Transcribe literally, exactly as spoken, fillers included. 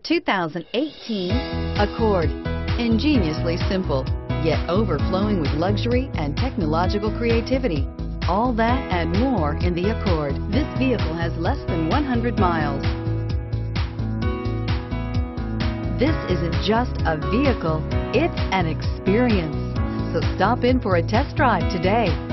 two thousand eighteen Accord. Ingeniously simple, yet overflowing with luxury and technological creativity. All that and more in the Accord. This vehicle has less than one hundred miles. This isn't just a vehicle, it's an experience. So stop in for a test drive today.